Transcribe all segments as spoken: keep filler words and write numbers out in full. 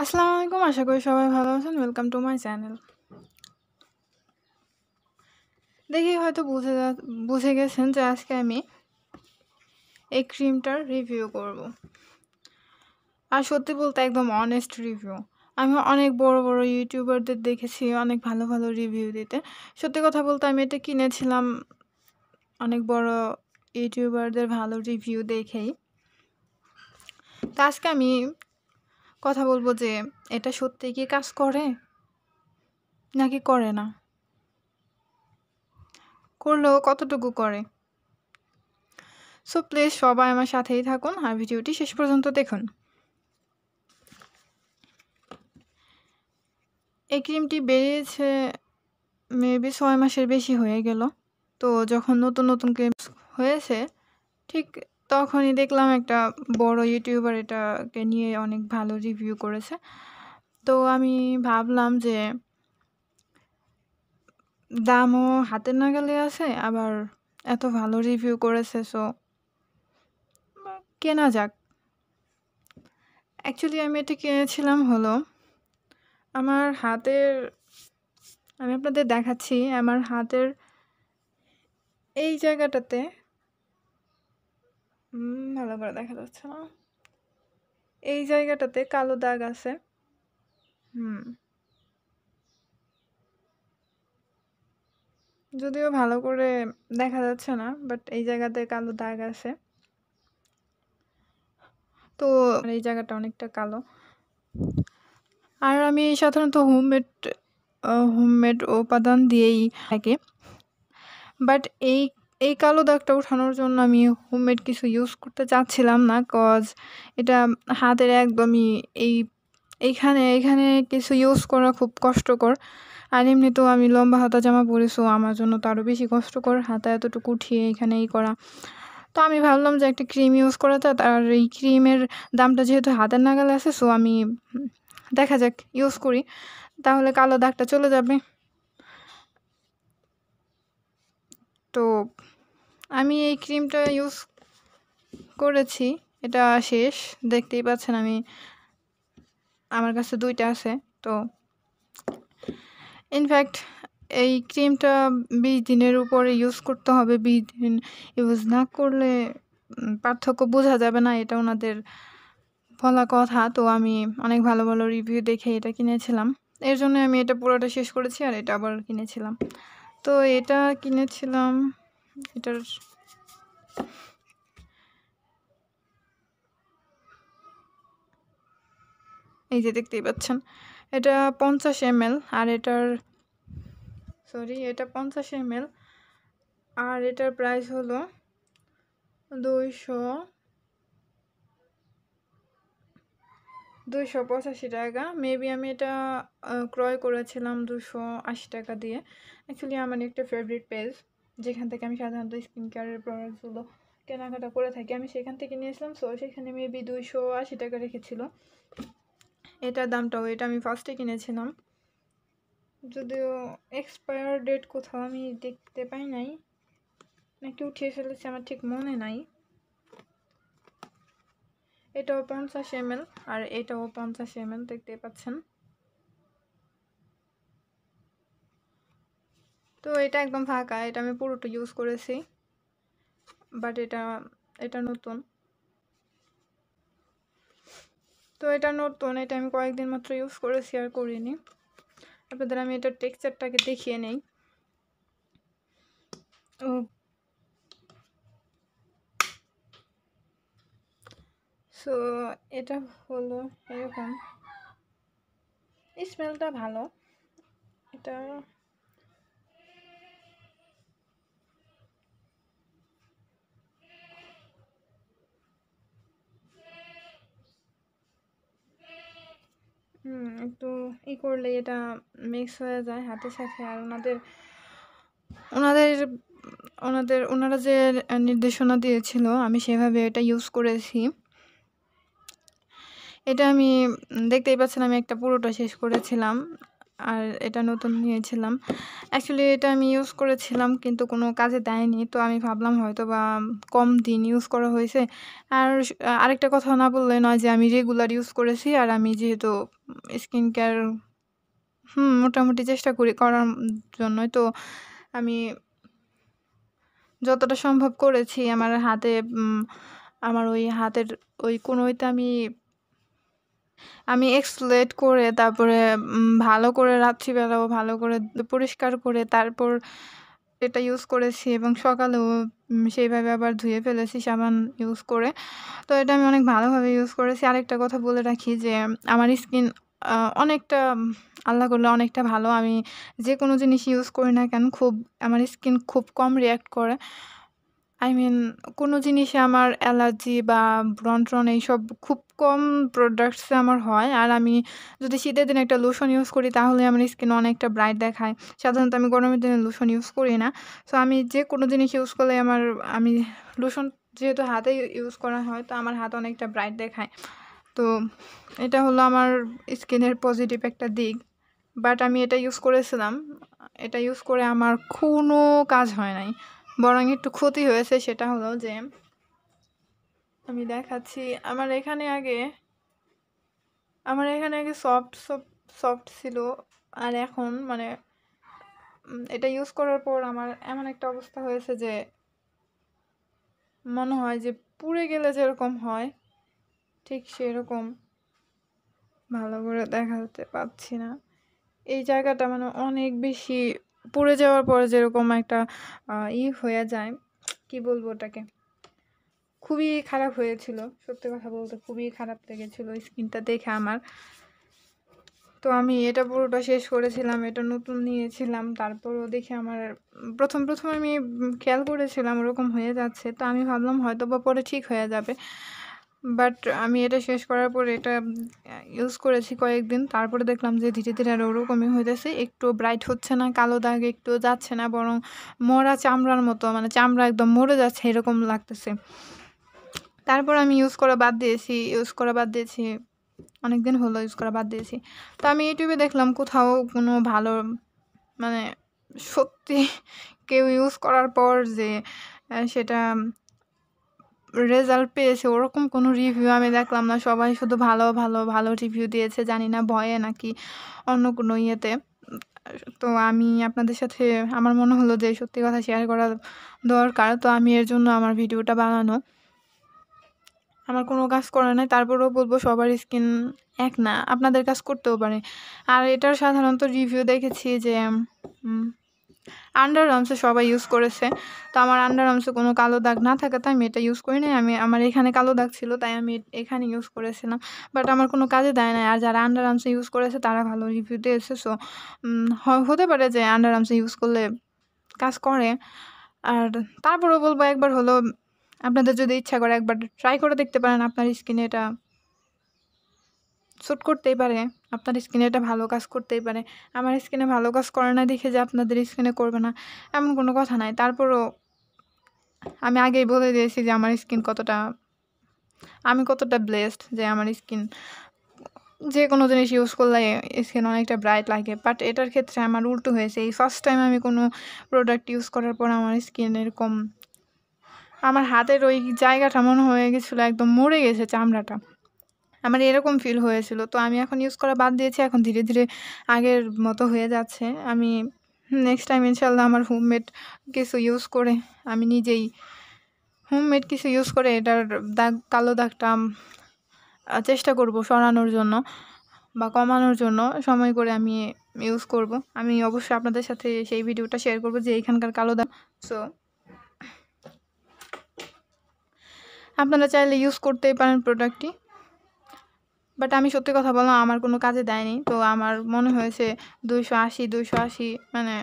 আসসালামু আলাইকুম, আশা করি সবাই ভালো আছেন। Welcome to my channel. দেখি হয়তো বুঝে যা বুঝে গেছেন যে আজকে আমি এই ক্রিমটার রিভিউ করব। আর সত্যি বলতে একদম অনেস্ট রিভিউ। আমি অনেক বড় বড় ইউটিউবারদের দেখেছি অনেক ভালো ভালো রিভিউ দিতে। সত্যি কথা বলতে আমি এটা কিনেছিলাম অনেক বড় ইউটিউবারদের ভালো রিভিউ দেখেই। তো আজকে আমি কথা বলবো যে এটা সত্যি কি কাজ করে নাকি করে না, করলেও কতটুকু করে। সো প্লিজ সবাই আমার সাথেই থাকুন আর ভিডিওটি শেষ পর্যন্ত দেখুন। এই ক্রিমটি বেরিয়েছে মেবি ছয় মাসের বেশি হয়ে গেল। তো যখন নতুন নতুন ক্রিম হয়েছে ঠিক তখনই দেখলাম একটা বড় ইউটিউবার এটাকে নিয়ে অনেক ভালো রিভিউ করেছে। তো আমি ভাবলাম যে দামও হাতের নাগালে আছে, আবার এত ভালো রিভিউ করেছে, সো কেনা যাক। অ্যাকচুয়ালি আমি এটা কিনেছিলাম হলো আমার হাতের, আমি আপনাদের দেখাচ্ছি আমার হাতের এই জায়গাটাতে, হুম ভালো করে দেখা যাচ্ছে না, এই জায়গাটাতে কালো দাগ আছে। হুম যদিও ভালো করে দেখা যাচ্ছে না, বাট এই জায়গাতে কালো দাগ আছে। তো এই জায়গাটা অনেকটা কালো। আর আমি সাধারণত হোমমেড হোমমেড উপাদান দিয়েই থাকি, বাট এই এই কালো দাগটা ওঠানোর জন্য আমি হোমমেড কিছু ইউজ করতে চাচ্ছিলাম না, কজ এটা হাতের একদমই এই এইখানে এইখানে কিছু ইউজ করা খুব কষ্টকর। আর এমনিতেও আমি লম্বা হাতা জামা পরি, সো আমার জন্য তো আরও বেশি কষ্টকর হাতা এতটুকু উঠিয়ে এখানে এই করা। তো আমি ভাবলাম যে একটা ক্রিম ইউজ করা যাক, আর এই ক্রিমের দামটা যেহেতু হাতের নাগালে আছে, সো আমি দেখা যাক ইউজ করি, তাহলে কালো দাগটা চলে যাবে। তো আমি এই ক্রিমটা ইউজ করেছি, এটা শেষ, দেখতেই পাচ্ছেন আমি আমার কাছে দুইটা আছে। তো ইনফ্যাক্ট এই ক্রিমটা বিশ দিনের উপরে ইউজ করতে হবে, বিশ দিন ইউজ না করলে পার্থক্য বোঝা যাবে না, এটা ওনাদের বলা কথা। তো আমি অনেক ভালো ভালো রিভিউ দেখে এটা কিনেছিলাম, এর জন্য আমি এটা পুরোটা শেষ করেছি আর এটা আবার কিনেছিলাম। তো এটা কিনেছিলাম, এটার এই যে দেখতেই পাচ্ছেন এটা পঞ্চাশ এম এল, আর এটার সরি এটা পঞ্চাশ এম এল, আর এটার প্রাইস হলো দুইশো দুইশো পঁচাশি টাকা। মেবি আমি এটা ক্রয় করেছিলাম দুশো আশি টাকা দিয়ে। অ্যাকচুয়ালি আমার একটা ফেভারিট পেজ যেখান থেকে আমি সাধারণত স্কিন কেয়ারের প্রোডাক্টসগুলো কেনাকাটা করে থাকি, আমি সেখান থেকে নিয়েছিলাম। সো সেখানে মেবি দুইশো আশি টাকা রেখেছিল এটার দামটাও। এটা আমি ফার্স্টে কিনেছিলাম, যদিও এক্সপায়ার ডেট কোথাও আমি দেখতে পাই নাই, নাকি উঠিয়ে ফেলেছি আমার ঠিক মনে নাই। এটাও পঞ্চাশ এম এল আর এটাও পঞ্চাশ এম এল, দেখতে পাচ্ছেন। তো এটা একদম ফাঁকা, এটা আমি পুরোটা ইউজ করেছি, বাট এটা এটা নতুন। তো এটা নতুন, এটা আমি কয়েকদিন মাত্র ইউজ করেছি আর করিনি। আপনাদের আমি এটার টেক্সচারটাকে দেখিয়ে নেই। ও সো এটা হলো এরকম, স্মেলটা ভালো। এটা হুম একটু ই করলে এটা মিক্স হয়ে যায় হাতের সাথে। আর ওনাদের ওনাদের ওনাদের ওনারা যে নির্দেশনা দিয়েছিল আমি সেভাবে এটা ইউজ করেছি। এটা আমি দেখতেই পাচ্ছেন আমি একটা পুরোটা শেষ করেছিলাম, আর এটা নতুন নিয়েছিলাম। অ্যাকচুয়ালি এটা আমি ইউজ করেছিলাম কিন্তু কোনো কাজে দেয়নি। তো আমি ভাবলাম হয়তোবা কম দিন ইউজ করা হয়েছে। আর স আরেকটা কথা না বললে নয় যে আমি রেগুলার ইউজ করেছি। আর আমি যেহেতু স্কিন কেয়ার হুম, মোটামুটি চেষ্টা করি করার জন্যই। তো আমি যতটা সম্ভব করেছি আমার হাতে উম আমার ওই হাতের ওই কোণইতে আমি আমি এক্সফোলিয়েট করে তারপরে উম ভালো করে রাত্রিবেলাও ভালো করে পরিষ্কার করে তারপর এটা ইউজ করেছি এবং সকালেও উম সেইভাবে আবার ধুয়ে ফেলেছি সাবান ইউজ করে। তো এটা আমি অনেক ভালোভাবে ইউজ করেছি। আরেকটা কথা বলে রাখি যে আমার স্কিন আ অনেকটা উম আল্লাহ করলে অনেকটা ভালো। আমি যেকোনো জিনিস ইউজ করি না কেন খুব আমার স্কিন খুব কম রিঅ্যাক্ট করে। আই মিন কোনো জিনিসে আমার অ্যালার্জি বা ব্রণ-ট্রণ এইসব খুব কম প্রোডাক্টস এ আমার হয়। আর আমি যদি শীতের দিনে একটা লোশন ইউজ করি তাহলে আমার স্কিন অনেকটা ব্রাইট দেখায়। সাধারণত আমি গরমের দিনে লোশন ইউজ করি না। সো আমি যেকোনো জিনিস ইউজ করলে আমার আমি লোশন যেহেতু হাতে ইউজ করা হয় তো আমার হাত অনেকটা ব্রাইট দেখায়। তো এটা হলো আমার স্কিনের পজিটিভ একটা দিক। বাট আমি এটা ইউজ করেছিলাম। এটা ইউজ করে আমার কোনো কাজ হয় নাই। বরং একটু ক্ষতি হয়েছে সেটা হলো যে আমি দেখাচ্ছি আমার এখানে আগে আমার এখানে আগে সফট সফট সফট ছিল। আর এখন মানে উম এটা ইউজ করার পর আমার এমন একটা অবস্থা হয়েছে যে মনে হয় যে পুড়ে গেলে যেরকম হয় ঠিক সেরকম ভালো করে দেখাতে পারছি না। এই জায়গাটা মানে অনেক বেশি পুড়ে যাওয়ার পরে যেরকম একটা আ ই হয়ে যায়, কি বলবো ওটাকে? খুবই খারাপ হয়েছিল। সত্যি কথা বলতে খুবই খারাপ লেগেছিল স্কিনটা দেখে আমার। তো আমি এটা পুরোটা শেষ করেছিলাম। এটা নতুন নিয়েছিলাম। তারপরও দেখি আমার উম ১ম, ১ম আমি উম খেয়াল করেছিলাম ওরকম হয়ে যাচ্ছে। তো আমি ভাবলাম হয়তোবা পরে ঠিক হয়ে যাবে। বাট আমি এটা শেষ করার পরে এটা উম আ ইউজ করেছি কয়েকদিন। তারপরে দেখলাম যে ধীরে, ধীরে আরো ওরকমই হইতেছে। একটুও ব্রাইট হচ্ছে না, কালো দাগ একটুও যাচ্ছে না বরং মরা চামড়ার মতো মানে চামড়া একদম মরে যাচ্ছে এরকম লাগতেছে। তারপর আমি ইউজ করা বাদ দিয়েছি। ইউজ করা বাদ দিয়েছি। অনেকদিন হলো ইউজ করা বাদ দিয়েছি। তো আমি YouTube এ দেখলাম কোথাও কোনো ভালো মানে সত্যি কেউ ইউজ করার পর যে অ্যা সেটা রেজাল্ট পেয়েছে ওরকম কোনো রিভিউ আমি দেখলাম না। সবাই শুধু ভালো, ভালো, ভালো রিভিউ দিয়েছে। জানি না ভয়ে নাকি অন্য কোনো ইয়েতে। উম তো আমি আপনাদের সাথে আমার মনে হলো যে সত্যি কথা শেয়ার করা দরকার। তো আমি এর জন্য আমার ভিডিওটা বানানো। আমার কোনো কাজ করে নাই। তারপরেও বলব সবার স্কিন এক না। আপনাদের কাজ করতেও পারে। আর এটার সাধারণত রিভিউ দেখেছি যে উম আন্ডার আর্মস এ সবাই ইউজ করেছে। তো আমার আন্ডার আর্মস এ কোনো কালো দাগ না থাকাতে আমি এটা ইউজ করি নাই। আমি আমার এখানে কালো দাগ ছিল তাই আমি এখানে ইউজ করেছিলাম। বাট আমার কোনো কাজে দেয় নাই। আর যারা আন্ডার আর্মস এ ইউজ করেছে তারা ভালো রিভিউ দিয়েছে। সো উম হ হতে পারে যে আন্ডার আর্মস এ ইউজ করলে কাজ করে। আর তারপরেও বলব একবার হলেও আপনাদের যদি ইচ্ছা করে একবার ট্রাই করে দেখতে পারেন। আপনার স্কিনে এটা স্যুট করতেই পারে। আপনার স্কিনে এটা ভালো কাজ করতেই পারে। আমার স্কিনে ভালো কাজ করে না দেখে যে আপনাদের স্কিনে করবে না এমন কোনো কথা নাই। তারপরও আমি আগেই বলে দিয়েছি যে আমার স্কিন কতটা আমি কতটা ব্লেসড যে আমার স্কিন যেকোনো জিনিস ইউজ করলে স্কিন অনেকটা ব্রাইট লাগে। বাট এটার ক্ষেত্রে আমার উল্টো হয়েছে। এই ফার্স্ট টাইম আমি কোনো প্রোডাক্ট ইউজ করার পর আমার স্কিন এরকম আমার হাতের ওই জায়গাটা মনে হয়ে গেছিল একদম মরে গেছে চামড়াটা। আমার এরকম ফিল হয়েছিল। তো আমি এখন ইউজ করা বাদ দিয়েছি। এখন ধীরে, ধীরে আগের মতো হয়ে যাচ্ছে। আমি নেক্সট টাইম ইনশাআল্লাহ আমার হোমমেড কিছু ইউজ করে আমি নিজেই হোমমেড কিছু ইউজ করে এটার দাগ কালো দাগটা আ চেষ্টা করব সরানোর জন্য বা কমানোর জন্য সময় করে আমি ইউজ করব। আমি অবশ্যই আপনাদের সাথে সেই ভিডিওটা শেয়ার করব যে এখানকার কালো দাগ সো আপনারা চাইলে ইউজ করতেই পারেন প্রোডাক্টটি। বাট আমি সত্যি কথা বললাম আমার কোনো কাজে দেয়নি। তো আমার মনে হয়েছে দুইশো আশি, দুইশো আশি মানে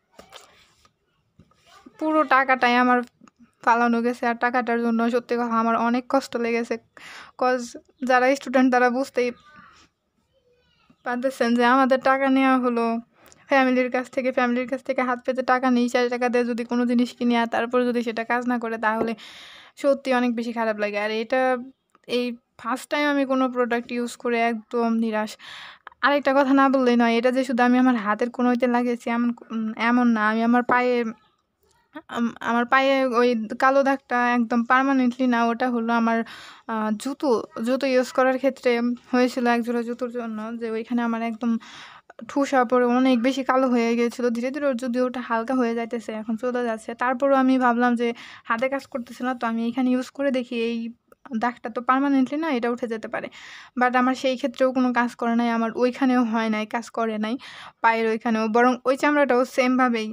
পুরো টাকাটাই আমার ফালানো গেছে। আর টাকাটার জন্য সত্যি কথা আমার অনেক কষ্ট লেগেছে। কজ যারা স্টুডেন্ট তারা বুঝতেই পারতেছেন যে আমাদের টাকা নেওয়া হলো ফ্যামিলির কাছ থেকে। ফ্যামিলির কাছ থেকে হাত পেতে টাকা নিই। সেই টাকা দিয়ে যদি কোনো জিনিস কিনি আর তারপরে যদি সেটা কাজ না করে তাহলে সত্যি অনেক বেশি খারাপ লাগে। আর এটা এই ফার্স্ট টাইম আমি কোনো প্রোডাক্ট ইউজ করে একদম নিরাশ। আরেকটা কথা না বললেই নয়, এটা যে শুধু আমি আমার হাতের কনুইতে লাগিয়েছি এমন এমন না। আমি আমার পায়ে আম আমার পায়ে ওই কালো দাগটা একদম পার্মানেন্টলি না, ওটা হলো আমার আ জুতো, জুতো ইউজ করার ক্ষেত্রে হয়েছিল একজোড়া জুতোর জন্য, যে ওইখানে আমার একদম ঠুসা পড়ে অনেক বেশি কালো হয়ে গিয়েছিল। ধীরে, ধীরে যদিও ওটা হালকা হয়ে যাইতেছে, এখন চলে যাচ্ছে। তারপরেও আমি ভাবলাম যে হাতে কাজ করতেছে না, তো আমি এখানে ইউজ করে দেখি, এই দাগটা তো পার্মানেন্টলি না, এটা উঠে যেতে পারে। বাট আমার সেই ক্ষেত্রেও কোনো কাজ করে নাই, আমার ওইখানেও হয় নাই, কাজ করে নাই পায়ের ওইখানেও। বরং ওই চামড়াটাও সেমভাবেই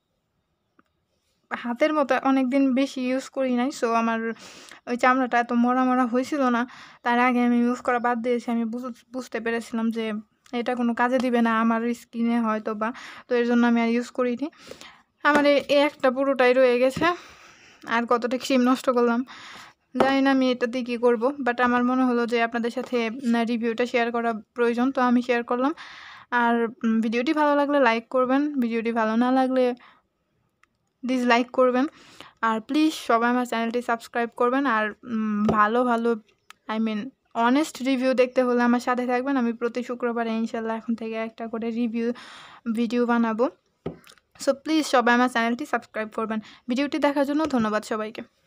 হাতের মতো অনেকদিন বেশি ইউজ করি নাই। সো আমার ওই চামড়াটা এত মরা, মরা হয়েছিল না। তার আগে আমি ইউজ করা বাদ দিয়েছি। আমি বুঝ বুঝতে পেরেছিলাম যে এটা কোনো কাজে দিবে না আমার স্কিনে হয়তোবা। তো এর জন্য আমি আর ইউজ করিনি। আমার এই এই একটা পুরোটাই রয়ে গেছে। আর কতটা ক্রিম নষ্ট করলাম। জানি না আমি এটা দিয়ে কী করব। বাট আমার মনে হলো যে আপনাদের সাথে না রিভিউটা শেয়ার করা প্রয়োজন। তো আমি শেয়ার করলাম। আর উম ভিডিওটি ভালো লাগলে লাইক করবেন। ভিডিওটি ভালো না লাগলে ডিসলাইক করবেন। আর প্লিজ সবাই আমার চ্যানেলটি সাবস্ক্রাইব করবেন। আর উম ভালো, ভালো আই মিন অনেস্ট রিভিউ দেখতে হলে আমার সাথে থাকবেন। আমি প্রতি শুক্রবারে ইনশাল্লাহ এখন থেকে একটা করে রিভিউ ভিডিও বানাবো। সো প্লিজ সবাই আমার চ্যানেলটি সাবস্ক্রাইব করবেন। ভিডিওটি দেখার জন্য ধন্যবাদ সবাইকে।